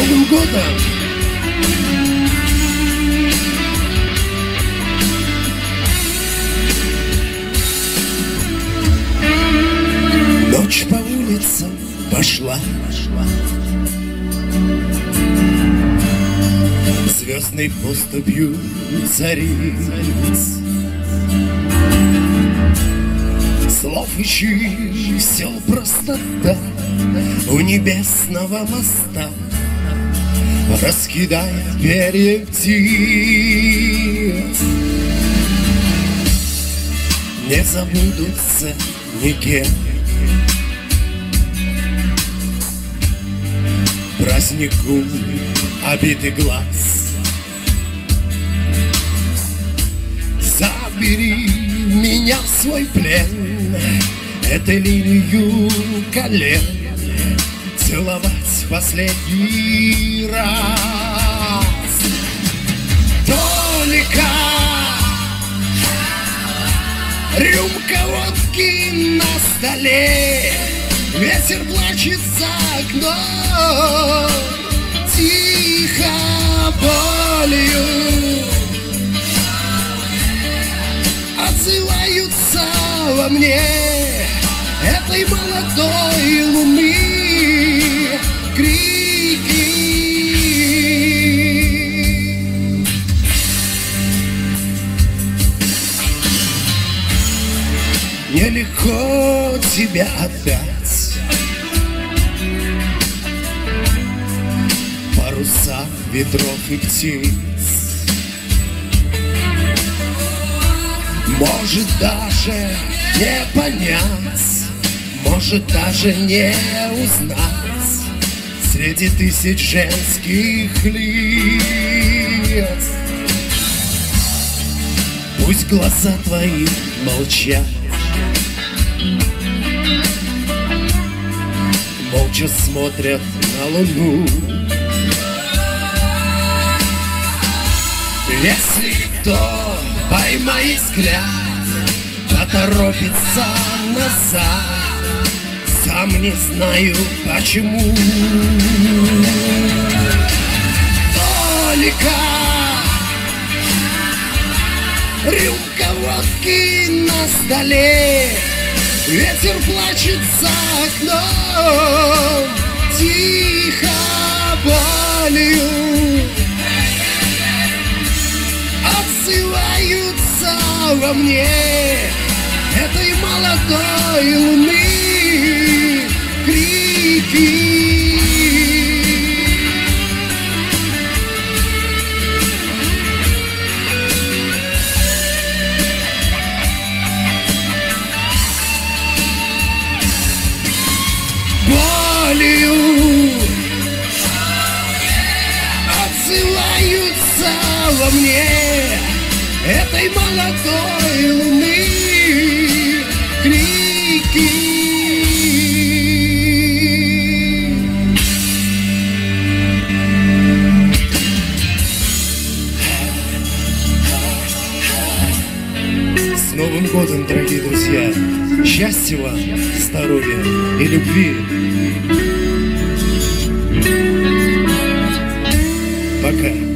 Новым годом! Ночь по улицам пошла, звездной поступью цариц. Слов и чисел простота у небесного моста, раскидая перья птиц. Не забудутся никем празднику обитый глаз. Забери меня в свой плен, это лилию колен, целовать в последний раз. Только рюмка водки на столе, ветер плачет за окном, тихо болью отзываются во мне этой молодой луны крики. Нелегко тебя отдать, паруса ветров и птиц. Может даже не понять, может даже не узнать среди тысяч женских лиц. Пусть глаза твои молчат, молча смотрят на луну. Если кто, поймай взгляд, поторопится назад, сам не знаю почему. Только рюмка водки на столе, ветер плачет за окном, тихо болью отзываются во мне этой молодой луны крики. Болью отзываются во мне этой молодой луны крики. С Новым годом, дорогие друзья! Счастья вам, здоровья и любви! Пока!